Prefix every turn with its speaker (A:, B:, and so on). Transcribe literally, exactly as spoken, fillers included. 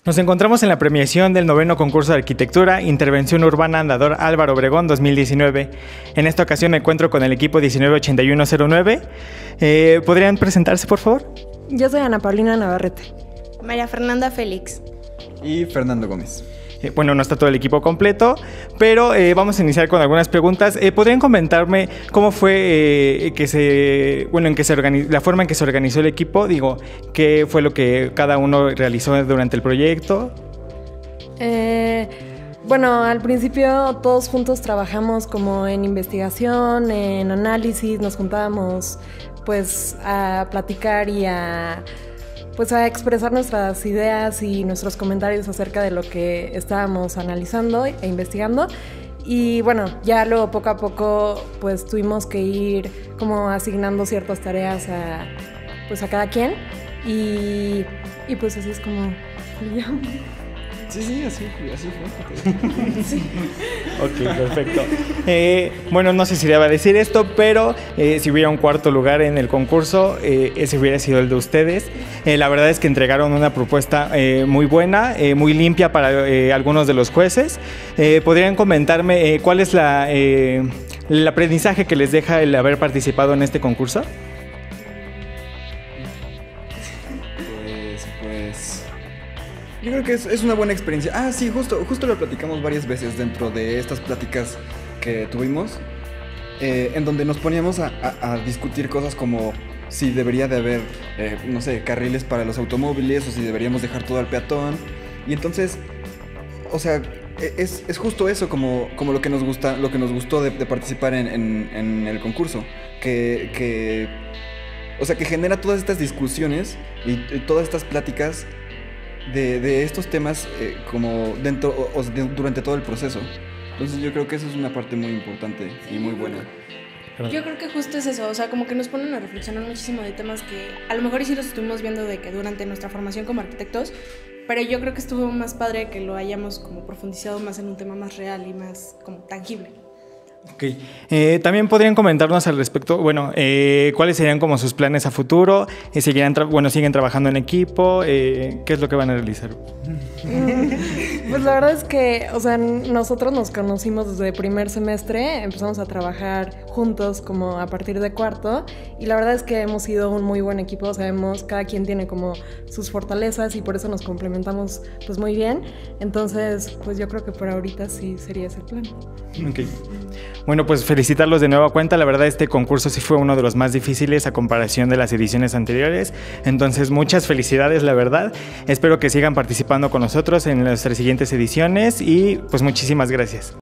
A: Nos encontramos en la premiación del noveno concurso de arquitectura, Intervención Urbana Andador Álvaro Obregón dos mil diecinueve. En esta ocasión me encuentro con el equipo diecinueve ochenta y uno cero nueve. Eh, ¿Podrían presentarse, por favor?
B: Yo soy Ana Paulina Navarrete.
C: María Fernanda Félix.
D: Y Fernando Gómez.
A: Eh, bueno, no está todo el equipo completo, pero eh, vamos a iniciar con algunas preguntas. Eh, ¿Podrían comentarme cómo fue eh, que se, bueno, en que se organizó, la forma en que se organizó el equipo? Digo, ¿qué fue lo que cada uno realizó durante el proyecto?
B: Eh, bueno, al principio todos juntos trabajamos como en investigación, en análisis, nos juntábamos pues a platicar y a... pues a expresar nuestras ideas y nuestros comentarios acerca de lo que estábamos analizando e investigando. Y bueno, ya luego poco a poco pues tuvimos que ir como asignando ciertas tareas a, pues a cada quien y, y pues así es como...
D: Sí, sí, así, así fue.
B: Sí.
A: Ok, perfecto. Eh, bueno, no sé si le va a decir esto, pero eh, si hubiera un cuarto lugar en el concurso, eh, ese hubiera sido el de ustedes. Eh, la verdad es que entregaron una propuesta eh, muy buena, eh, muy limpia para eh, algunos de los jueces. Eh, ¿Podrían comentarme eh, cuál es la, eh, el aprendizaje que les deja el haber participado en este concurso?
D: Pues, pues... Yo creo que es, es una buena experiencia. Ah, sí, justo, justo lo platicamos varias veces dentro de estas pláticas que tuvimos, eh, en donde nos poníamos a, a, a discutir cosas como si debería de haber, eh, no sé, carriles para los automóviles o si deberíamos dejar todo al peatón. Y entonces, o sea, es, es justo eso como, como lo que nos gusta, lo que nos gustó de, de participar en, en, en el concurso, que, que, o sea, que genera todas estas discusiones y, y todas estas pláticas De, de estos temas eh, como dentro o, o de, durante todo el proceso. Entonces yo creo que eso es una parte muy importante y muy buena.
C: Yo creo que justo es eso, o sea, como que nos ponen a reflexionar muchísimo de temas que a lo mejor sí los estuvimos viendo de que durante nuestra formación como arquitectos, pero yo creo que estuvo más padre que lo hayamos como profundizado más en un tema más real y más como tangible.
A: Ok. Eh, También podrían comentarnos al respecto, bueno, eh, ¿cuáles serían como sus planes a futuro? Eh, ¿seguirán tra- bueno, ¿siguen trabajando en equipo? Eh, ¿Qué es lo que van a realizar?
B: Pues la verdad es que, o sea, nosotros nos conocimos desde primer semestre, empezamos a trabajar juntos como a partir de cuarto y la verdad es que hemos sido un muy buen equipo, sabemos, cada quien tiene como sus fortalezas y por eso nos complementamos pues muy bien, entonces pues yo creo que por ahorita sí sería ese plan.
A: Ok. Bueno, pues felicitarlos de nueva cuenta. La verdad, este concurso sí fue uno de los más difíciles a comparación de las ediciones anteriores. Entonces, muchas felicidades, la verdad. Espero que sigan participando con nosotros en nuestras siguientes ediciones y pues muchísimas gracias.